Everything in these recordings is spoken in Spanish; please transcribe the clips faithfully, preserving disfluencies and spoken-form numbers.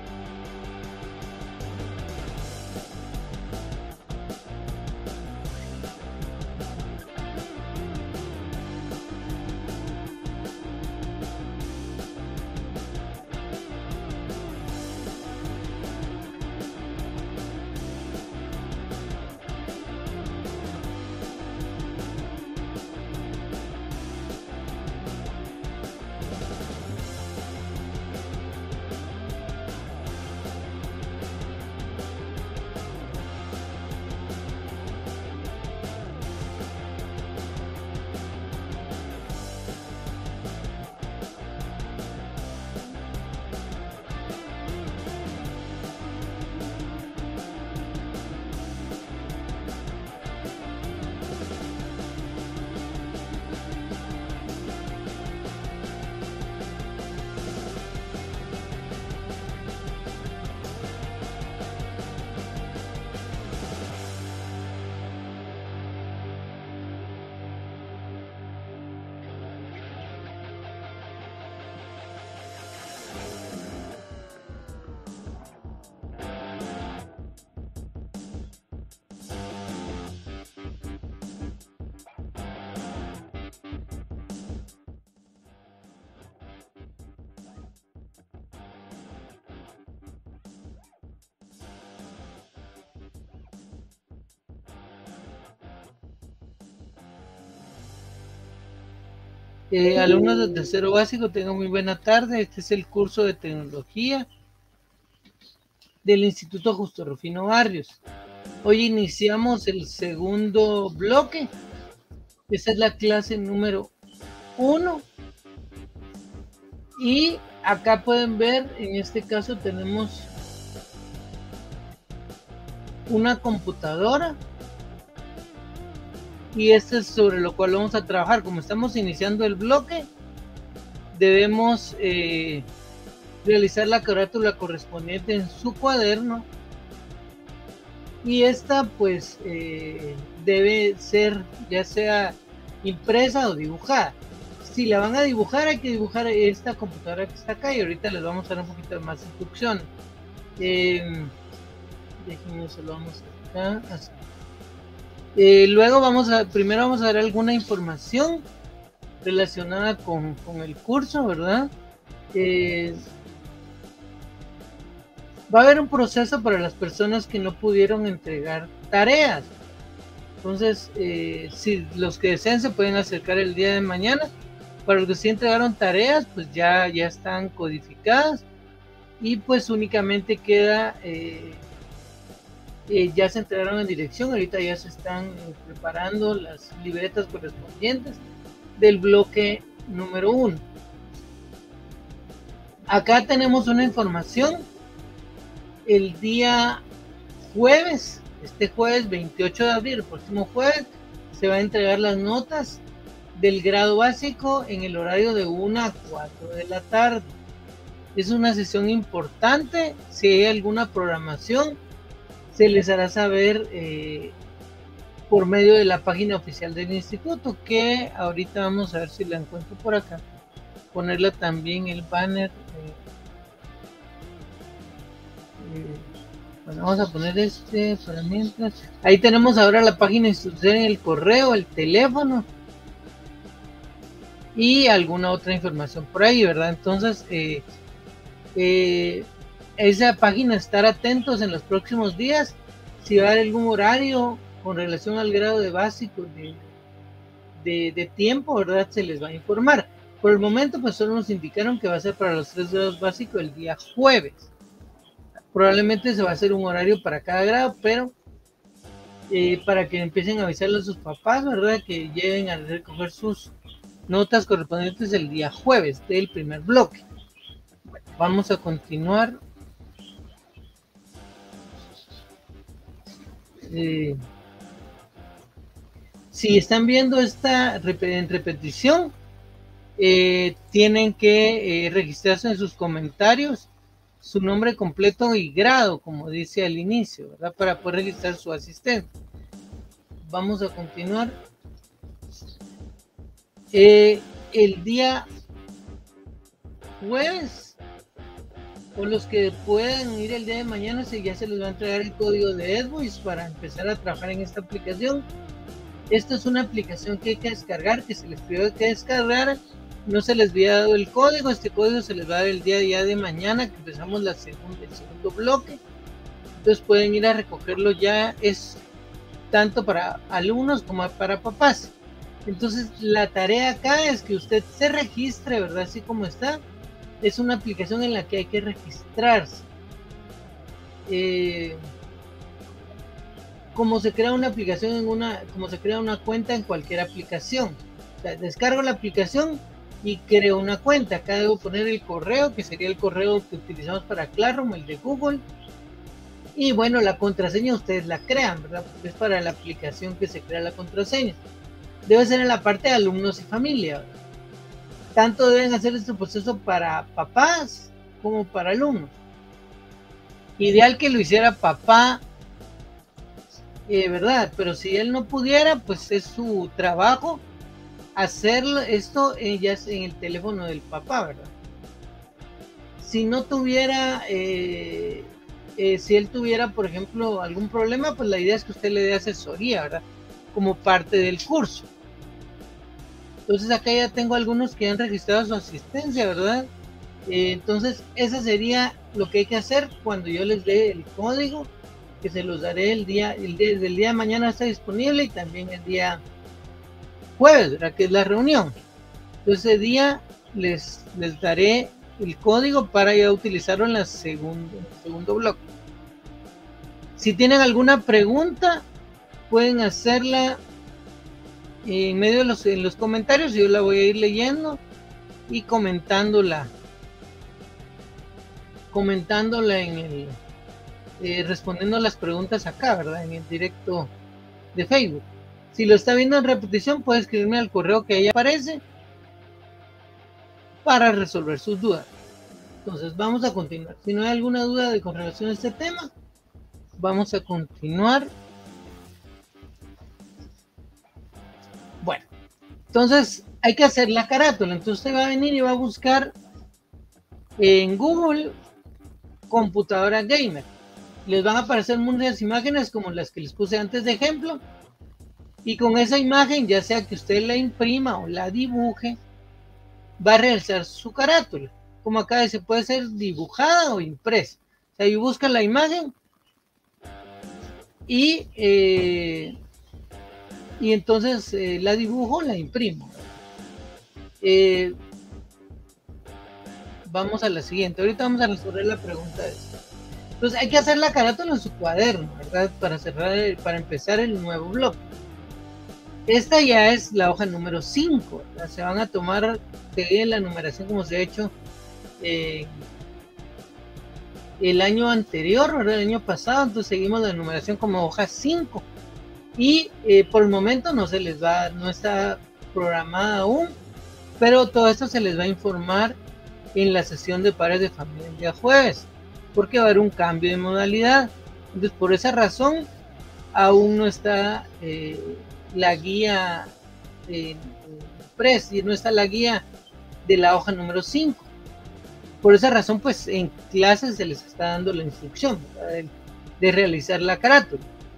Eh, alumnos de tercero básico, tengan muy buena tarde. Este es el curso de tecnología del Instituto Justo Rufino Barrios. Hoy iniciamos el segundo bloque. Esta es la clase número uno. Y acá pueden ver, en este caso tenemos una computadora. Y esto es sobre lo cual vamos a trabajar. Como estamos iniciando el bloque, debemos eh, realizar la carátula correspondiente en su cuaderno. Y esta pues eh, debe ser ya sea impresa o dibujada. Si la van a dibujar, hay que dibujar esta computadora que está acá y ahorita les vamos a dar un poquito más de instrucción. Eh, déjenme, se lo vamos acá, así. Eh, luego vamos a, primero vamos a dar alguna información relacionada con, con el curso, ¿verdad? Eh, va a haber un proceso para las personas que no pudieron entregar tareas. Entonces, eh, si los que desean se pueden acercar el día de mañana. Para los que sí entregaron tareas, pues ya, ya están codificadas. Y pues únicamente queda... Eh, Eh, ya se entregaron en dirección, ahorita ya se están eh, preparando las libretas correspondientes del bloque número uno. Acá tenemos una información. El día jueves, este jueves veintiocho de abril, el próximo jueves, se va a entregar las notas del grado básico en el horario de una a cuatro de la tarde. Es una sesión importante. Si hay alguna programación, se les hará saber eh, por medio de la página oficial del instituto, que ahorita vamos a ver si la encuentro por acá, ponerla también el banner. Eh, eh, bueno, vamos a poner este para mientras. Ahí tenemos ahora la página institucional, el correo, el teléfono y alguna otra información por ahí, ¿verdad? Entonces, eh, eh, esa página, estar atentos en los próximos días. Si va a haber algún horario con relación al grado de básico de, de, de tiempo, ¿verdad? Se les va a informar. Por el momento, pues solo nos indicaron que va a ser para los tres grados básicos el día jueves. Probablemente se va a hacer un horario para cada grado, pero eh, para que empiecen a avisarle a sus papás, ¿verdad? Que lleguen a recoger sus notas correspondientes el día jueves del primer bloque. Bueno, vamos a continuar. Eh, si están viendo esta en repetición, eh, tienen que eh, registrarse en sus comentarios su nombre completo y grado, como dice al inicio, ¿verdad? Para poder registrar su asistente. Vamos a continuar. Eh, el día jueves o los que puedan ir el día de mañana, si ya se les va a entregar el código de Edvoice para empezar a trabajar en esta aplicación. Esta es una aplicación que hay que descargar, que se les pidió que descargar, no se les había dado el código. Este código se les va a dar el día, día de mañana que empezamos la segunda, el segundo bloque. Entonces pueden ir a recogerlo ya, es tanto para alumnos como para papás. Entonces la tarea acá es que usted se registre, ¿verdad? Así como está. Es una aplicación en la que hay que registrarse. Eh, como se crea una aplicación en una, como se crea una cuenta en cualquier aplicación. O sea, descargo la aplicación y creo una cuenta. Acá debo poner el correo, que sería el correo que utilizamos para Classroom, el de Google. Y bueno, la contraseña ustedes la crean, ¿verdad? Porque es para la aplicación que se crea la contraseña. Debe ser en la parte de alumnos y familia, ¿verdad? Tanto deben hacer este proceso para papás como para alumnos. Ideal que lo hiciera papá, eh, ¿verdad? Pero si él no pudiera, pues es su trabajo hacer esto eh, ya en el teléfono del papá, ¿verdad? Si no tuviera, eh, eh, si él tuviera, por ejemplo, algún problema, pues la idea es que usted le dé asesoría, ¿verdad? Como parte del curso. Entonces acá ya tengo algunos que han registrado su asistencia, ¿verdad? Eh, entonces esa sería lo que hay que hacer cuando yo les dé el código, que se los daré el día, el día, el día de mañana está disponible, y también el día jueves, ¿verdad? Que es la reunión. Entonces ese día les, les daré el código para ya utilizarlo en, la segundo, en el segundo bloque. Si tienen alguna pregunta, pueden hacerla en medio de los, en los comentarios. Yo la voy a ir leyendo y comentándola comentándola en el eh, respondiendo las preguntas acá, ¿verdad? En el directo de Facebook. Si lo está viendo en repetición, puede escribirme al correo que ahí aparece para resolver sus dudas. Entonces vamos a continuar. Si no hay alguna duda de con relación a este tema, vamos a continuar. Bueno, entonces hay que hacer la carátula. Entonces usted va a venir y va a buscar en Google computadora gamer. Les van a aparecer muchas imágenes como las que les puse antes de ejemplo. Y con esa imagen, ya sea que usted la imprima o la dibuje, va a realizar su carátula. Como acá dice, puede ser dibujada o impresa. O sea, yo busco la imagen y, eh, y entonces eh, la dibujo, la imprimo. Eh, vamos a la siguiente. Ahorita vamos a resolver la pregunta de esta. Entonces hay que hacer la carátula en su cuaderno, ¿verdad? Para cerrar, para empezar el nuevo bloque. Esta ya es la hoja número cinco, ¿verdad? Se van a tomar, seguir la numeración como se ha hecho eh, el año anterior, ¿verdad? El año pasado. Entonces seguimos la numeración como hoja cinco. Y eh, por el momento no se les va, no está programada aún, pero todo esto se les va a informar en la sesión de padres de familia el día jueves, porque va a haber un cambio de modalidad. Entonces por esa razón aún no está eh, la guía eh, Press, y no está la guía de la hoja número cinco. Por esa razón, pues en clases se les está dando la instrucción, ¿verdad? De, de realizar la carátula.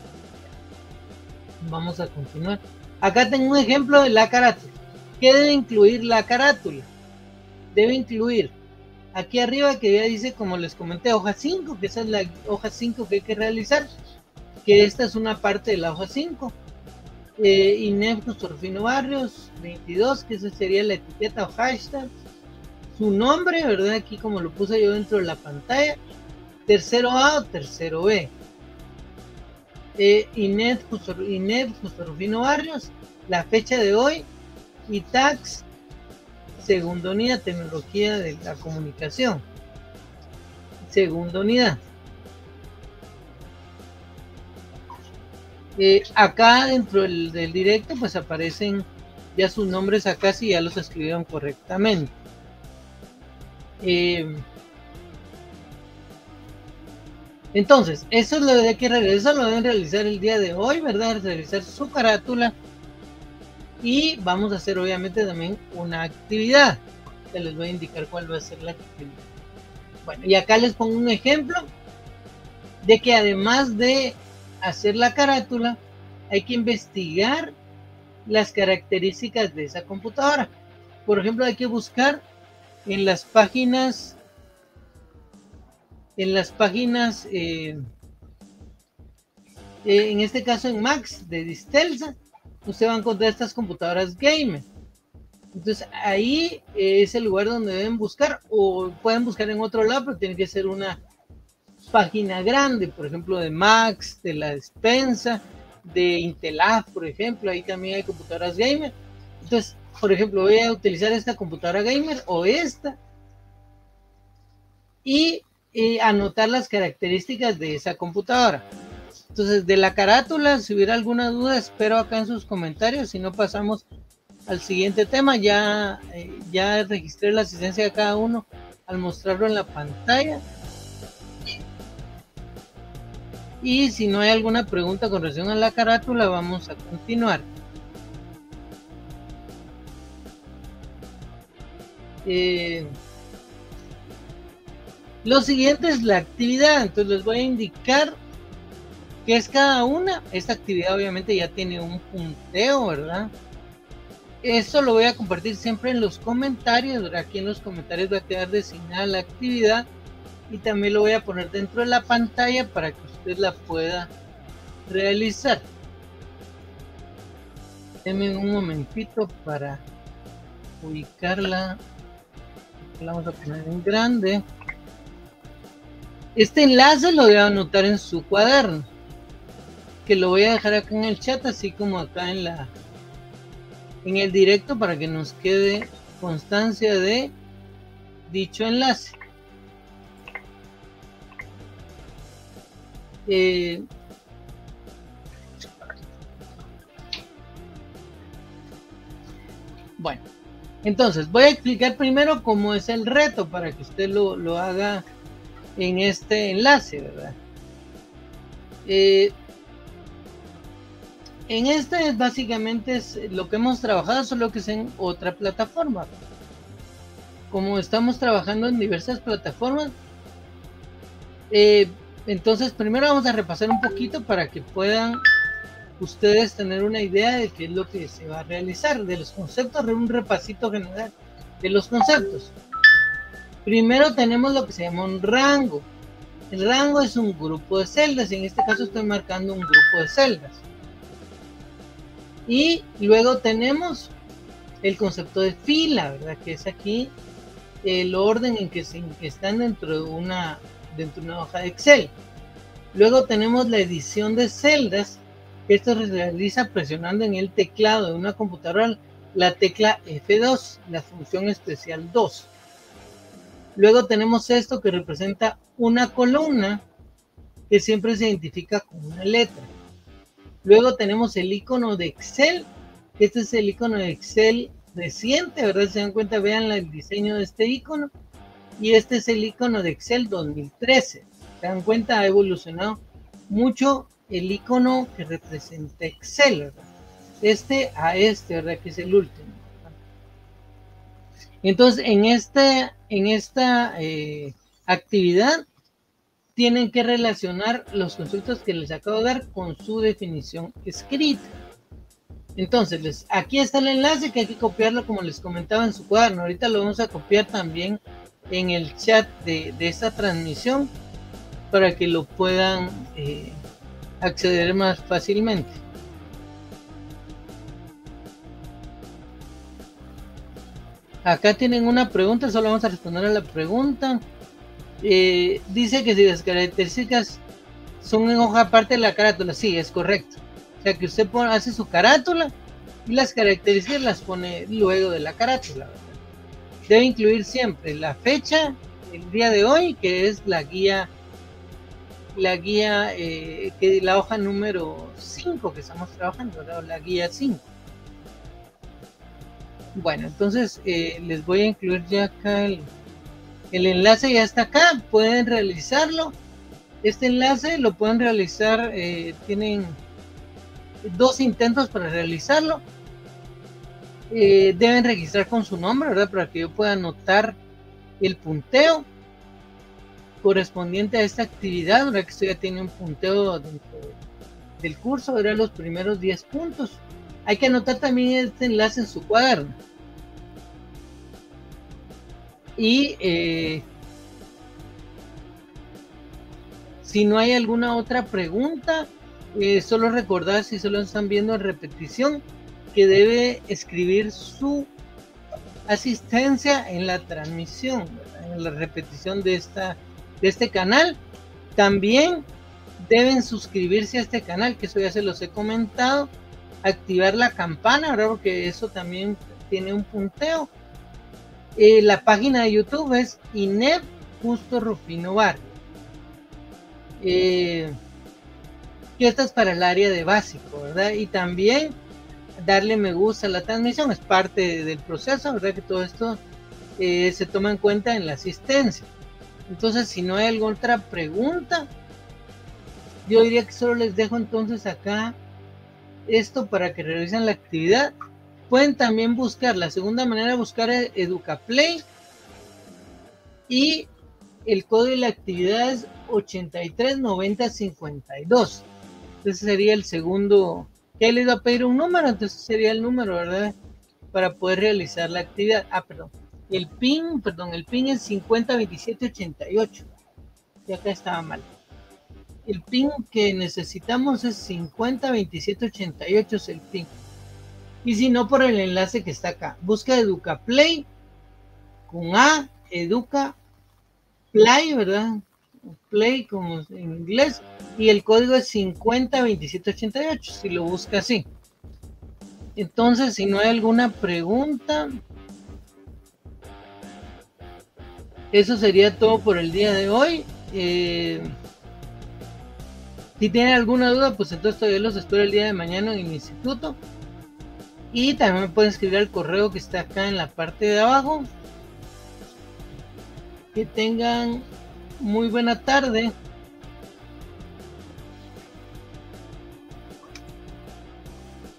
Vamos a continuar. Acá tengo un ejemplo de la carátula. ¿Qué debe incluir la carátula? Debe incluir aquí arriba, que ya dice, como les comenté, hoja cinco, que esa es la hoja cinco que hay que realizar, que esta es una parte de la hoja cinco. eh, Inés Torfino Barrios veintidós, que esa sería la etiqueta o hashtag, su nombre, ¿verdad? Aquí como lo puse yo dentro de la pantalla, tercero A o tercero B. eh, Inés Torfino Barrios, la fecha de hoy, y tags, segunda unidad, tecnología de la comunicación, segunda unidad. Eh, acá dentro del, del directo pues aparecen ya sus nombres acá si ya los escribieron correctamente. Eh, entonces, eso es lo de que eso lo deben realizar el día de hoy, ¿verdad? Realizar su carátula. Y vamos a hacer obviamente también una actividad, que les voy a indicar cuál va a ser la actividad. Bueno, y acá les pongo un ejemplo de que además de hacer la carátula, hay que investigar las características de esa computadora. Por ejemplo, hay que buscar en las páginas, en las páginas, eh, eh, en este caso en Max de Distelsa, usted va a encontrar estas computadoras gamer. Entonces ahí es el lugar donde deben buscar, o pueden buscar en otro lado, pero tiene que ser una página grande, por ejemplo de Max, de la despensa, de Intelaf, por ejemplo, ahí también hay computadoras gamer. Entonces, por ejemplo, voy a utilizar esta computadora gamer o esta y eh, anotar las características de esa computadora. Entonces, de la carátula, si hubiera alguna duda, espero acá en sus comentarios. Si no, pasamos al siguiente tema. Ya, eh, ya registré la asistencia de cada uno al mostrarlo en la pantalla. Y si no hay alguna pregunta con relación a la carátula, vamos a continuar. Eh, lo siguiente es la actividad. Entonces les voy a indicar qué es cada una. Esta actividad obviamente ya tiene un punteo, ¿verdad? Esto lo voy a compartir siempre en los comentarios, ¿verdad? Aquí en los comentarios va a quedar designada la actividad y también lo voy a poner dentro de la pantalla para que usted la pueda realizar. Denme un momentito para ubicarla. La vamos a poner en grande. Este enlace lo voy a anotar en su cuaderno, que lo voy a dejar acá en el chat, así como acá en la en el directo, para que nos quede constancia de dicho enlace. Eh, bueno, entonces voy a explicar primero cómo es el reto para que usted lo, lo haga en este enlace, ¿verdad? Eh, en este básicamente es lo que hemos trabajado, solo que es en otra plataforma. Como estamos trabajando en diversas plataformas, eh, entonces primero vamos a repasar un poquito para que puedan ustedes tener una idea de qué es lo que se va a realizar, de los conceptos, un repasito general de los conceptos. Primero tenemos lo que se llama un rango. El rango es un grupo de celdas, en este caso estoy marcando un grupo de celdas. Y luego tenemos el concepto de fila, ¿verdad? Que es aquí el orden en que, se, en que están dentro de, una, dentro de una hoja de Excel. Luego tenemos la edición de celdas. Esto se realiza presionando en el teclado de una computadora la tecla F dos, la función especial dos. Luego tenemos esto que representa una columna que siempre se identifica con una letra. Luego tenemos el icono de Excel. Este es el icono de Excel reciente, ¿verdad? Si se dan cuenta, vean el diseño de este icono. Y este es el icono de Excel dos mil trece. Se dan cuenta, ha evolucionado mucho el icono que representa Excel, ¿verdad? Este a este, ¿verdad? Que es el último. Entonces, en, este, en esta eh, actividad tienen que relacionar los conceptos que les acabo de dar con su definición escrita. Entonces, les, aquí está el enlace que hay que copiarlo como les comentaba en su cuaderno. Ahorita lo vamos a copiar también en el chat de, de esta transmisión para que lo puedan eh, acceder más fácilmente. Acá tienen una pregunta, solo vamos a responder a la pregunta. Eh, dice que si las características son en hoja aparte de la carátula, sí, es correcto. O sea que usted pone, hace su carátula y las características las pone luego de la carátula, ¿verdad? Debe incluir siempre la fecha, el día de hoy, que es la guía, la guía, eh, que la hoja número cinco que estamos trabajando, ¿verdad? La guía cinco. Bueno, entonces eh, les voy a incluir ya acá el, el enlace, ya está acá, pueden realizarlo. Este enlace lo pueden realizar, eh, tienen dos intentos para realizarlo. Eh, deben registrar con su nombre, ¿verdad? Para que yo pueda anotar el punteo. correspondiente a esta actividad, ¿verdad? Que esto ya tiene un punteo dentro del curso, eran los primeros diez puntos. Hay que anotar también este enlace en su cuaderno. Y eh, si no hay alguna otra pregunta, eh, solo recordar, si solo están viendo en repetición, que debe escribir su asistencia en la transmisión, ¿verdad? En la repetición de, esta, de este canal. También deben suscribirse a este canal, que eso ya se los he comentado, activar la campana, ¿verdad? Porque eso también tiene un punteo. Eh, la página de YouTube es I N E P Justo Rufino Barrios. Eh, y esta es para el área de básico, ¿verdad? Y también darle me gusta a la transmisión es parte del proceso, ¿verdad? Que todo esto eh, se toma en cuenta en la asistencia. Entonces, si no hay alguna otra pregunta, yo diría que solo les dejo entonces acá esto para que revisen la actividad. Pueden también buscar, la segunda manera, buscar EducaPlay, y el código de la actividad es ochenta y tres noventa cincuenta y dos. Ese sería el segundo, que les va a pedir un número, entonces sería el número, ¿verdad? Para poder realizar la actividad. Ah, perdón. El PIN, perdón, el PIN es cincuenta veintisiete ochenta y ocho. Y acá estaba mal. El PIN que necesitamos es cincuenta veintisiete ochenta y ocho, es el PIN. Y si no, por el enlace que está acá. Busca EducaPlay con A, EducaPlay, ¿verdad? Play como en inglés, y el código es cincuenta veintisiete ochenta y ocho, si lo busca así. Entonces, si no hay alguna pregunta, eso sería todo por el día de hoy. Eh, si tienen alguna duda, pues entonces todavía los espero el día de mañana en el instituto. Y también me pueden escribir al correo que está acá en la parte de abajo. Que tengan muy buena tarde.